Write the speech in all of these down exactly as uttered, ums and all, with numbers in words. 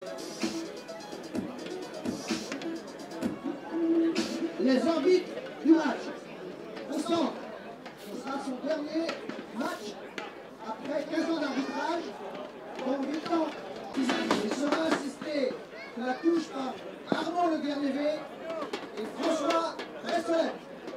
Les arbitres du match. Au centre, ce sera son dernier match après quinze ans d'arbitrage, dont huit ans physique. Il sera assisté de la touche par Armand Le Guernévé et François Resselet.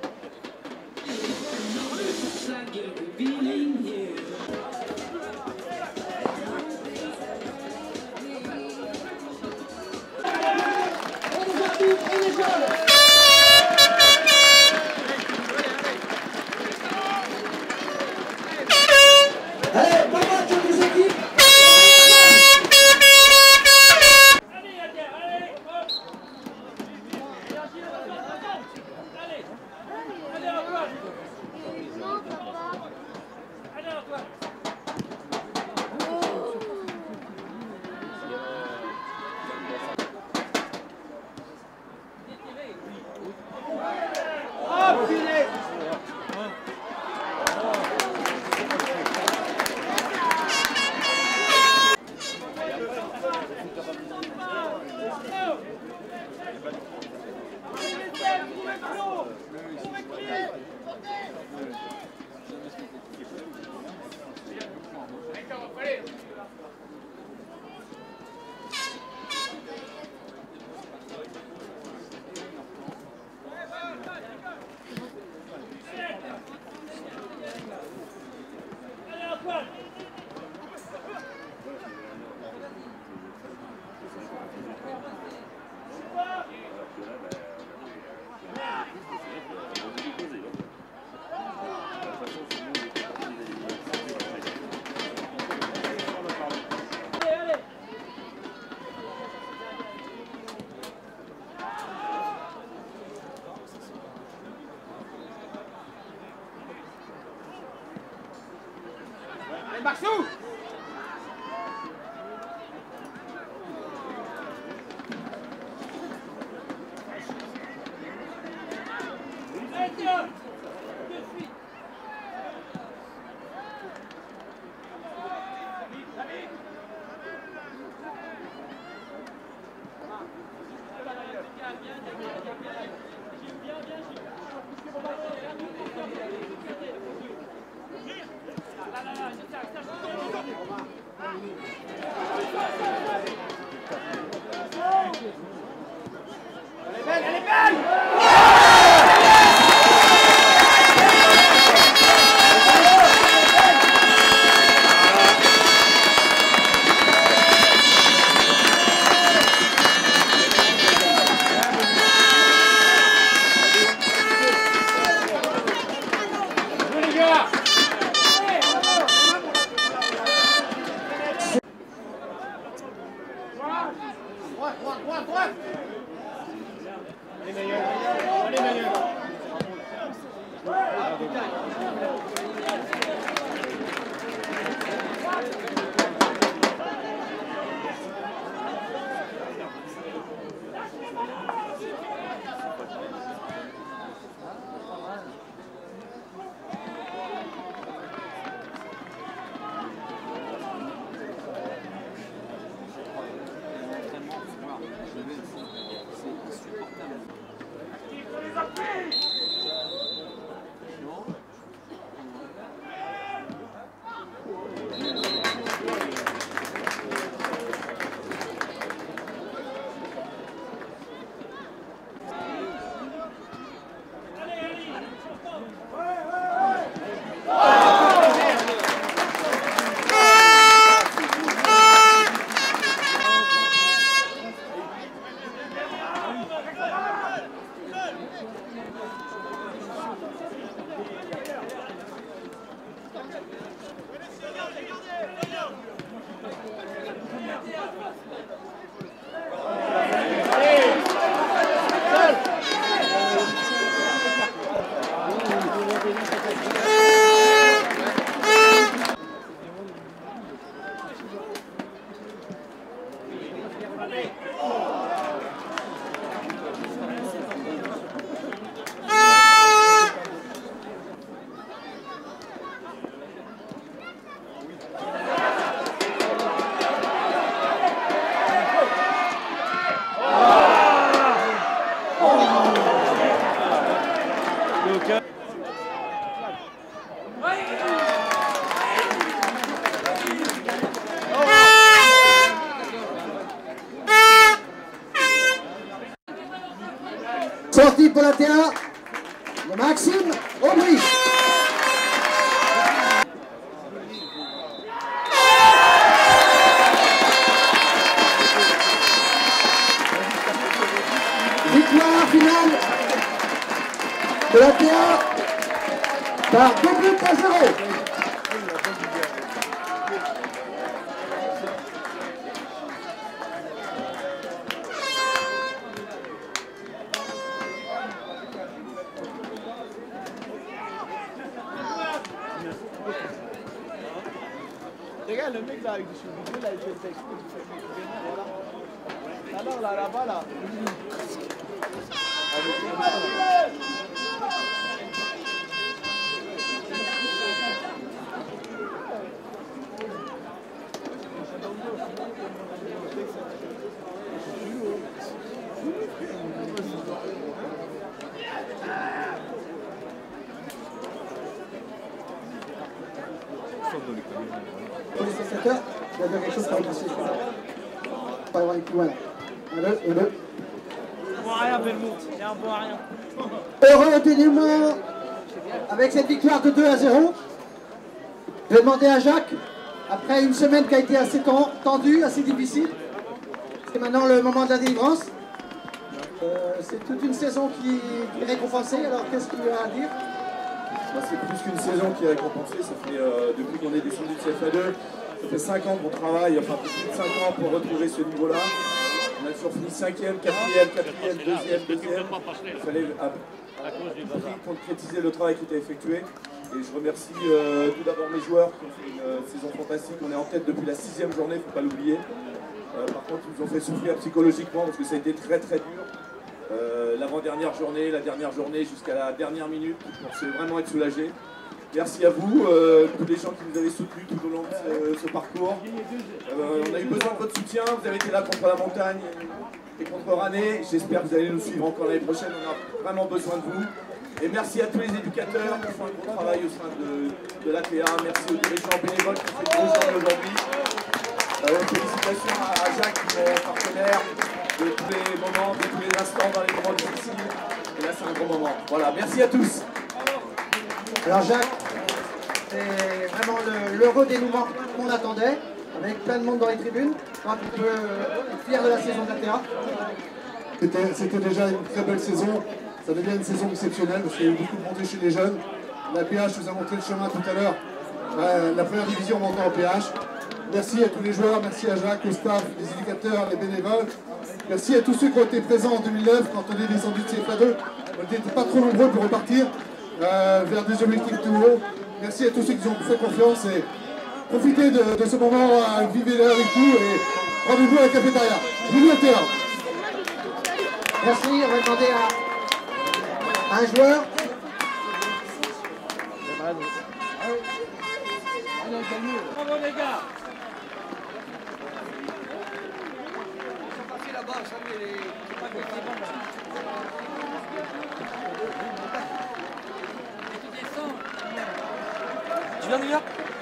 Maxou! Elle est belle, elle est belle! Sortie pour la T A de Maxime Aubry. Victoire finale de la T A par deux buts à zéro. Regarde le mec là avec du cheveux, là il fait le texte, il fait le texte, voilà. Alors là, là-bas là. Pour les spectateurs, il y a quelque chose qui a remplacé. Pas avoir les plus loin là. Un, deux, et deux. On voit rien, Belmont, on voit rien. Heureux dénouement avec cette victoire de deux à zéro. Je vais demander à Jacques, après une semaine qui a été assez tendue, assez difficile, c'est maintenant le moment de la délivrance. Euh, c'est toute une saison qui, qui est récompensée, alors qu'est-ce qu'il y a à dire? C'est plus qu'une saison qui est récompensée, ça fait euh, depuis qu'on est descendu de C F A deux, ça fait cinq ans qu'on travaille, enfin plus de cinq ans pour retrouver ce niveau-là. On a toujours fini cinquième, quatrième, quatrième, deuxième, deuxième. Il fallait à, à tout prix concrétiser le travail qui était effectué. Et je remercie euh, tout d'abord mes joueurs qui ont fait une euh, saison fantastique. On est en tête depuis la sixième journée, il ne faut pas l'oublier. Euh, par contre, ils nous ont fait souffrir psychologiquement parce que ça a été très très dur. Euh, L'avant-dernière journée, la dernière journée jusqu'à la dernière minute, on pensait vraiment être soulagés. Merci à vous, euh, tous les gens qui nous avez soutenus tout au long de ce, ce parcours. Euh, on a eu besoin de votre soutien, vous avez été là contre la montagne et contre Rané. J'espère que vous allez nous suivre encore l'année prochaine, on a vraiment besoin de vous. Et merci à tous les éducateurs qui font un gros travail au sein de, de l'A T A. Merci aux dirigeants bénévoles qui font une grosse journée aujourd'hui. Euh, félicitations à, à Jacques, mon partenaire, de tous les moments, de tous les instants dans les moments difficiles. Et là, c'est un gros moment. Voilà, merci à tous. Alors Jacques, c'est vraiment l'heureux dénouement qu'on attendait, avec plein de monde dans les tribunes. Je crois qu'on peut être fier de la saison de l'A T A. C'était déjà une très belle saison. Ça devient une saison exceptionnelle parce qu'il y a eu beaucoup de montées chez les jeunes. La P H vous a montré le chemin tout à l'heure. Euh, la première division montant en P H. Merci à tous les joueurs, merci à Jacques, au staff, les éducateurs, les bénévoles. Merci à tous ceux qui ont été présents en deux mille neuf quand on est descendu de C F A deux. On n'était pas trop nombreux pour repartir euh, vers des objectifs plus hauts. Merci à tous ceux qui nous ont fait confiance et profitez de, de ce moment, euh, vivez-le avec nous et rendez-vous à la cafétéria. Vive l'A T A. Merci, on va demander à un joueur. Bravo les gars. Tu viens de New York?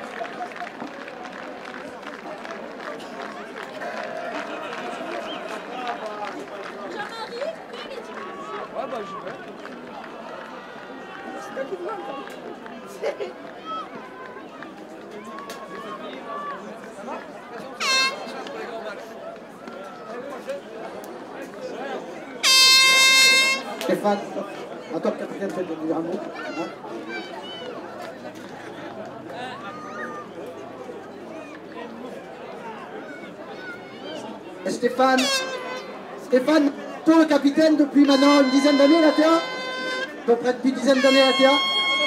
Ouais bah j'y vais. Stéphane, en tant que capitaine, tu veux dire un mot, hein? Et Stéphane, Stéphane, toi le capitaine depuis maintenant une dizaine d'années à l'A T A, à peu près depuis une dizaine d'années à l'A T A.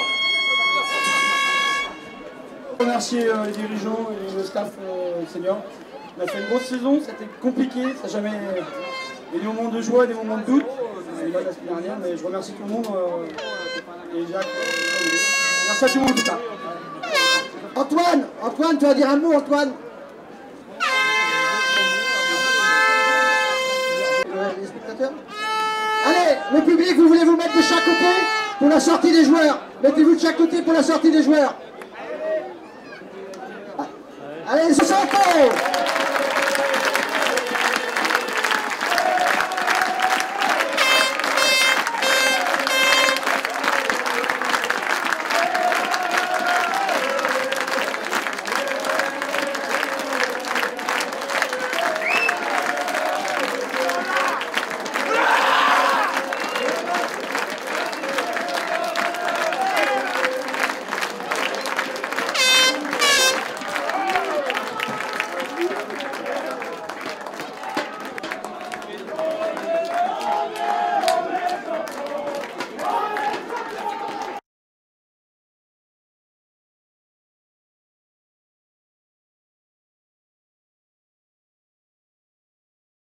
Je remercie euh, les dirigeants et le staff euh, senior. On a fait une grosse saison, c'était compliqué, ça n'a jamais... Il y a des moments de joie, des moments de doute. C'est pas la semaine dernière, mais je remercie tout le monde. Euh, et Jacques, euh, merci à tout le monde en tout cas. Antoine, Antoine, tu vas dire un mot, Antoine. Les spectateurs. Allez, le public, vous voulez vous mettre de chaque côté pour la sortie des joueurs. Mettez-vous de chaque côté pour la sortie des joueurs. Allez, soixante ans.